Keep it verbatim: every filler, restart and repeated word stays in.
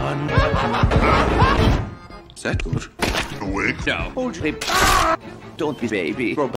one. Is that good? Awake? No. Hold him. Don't be baby.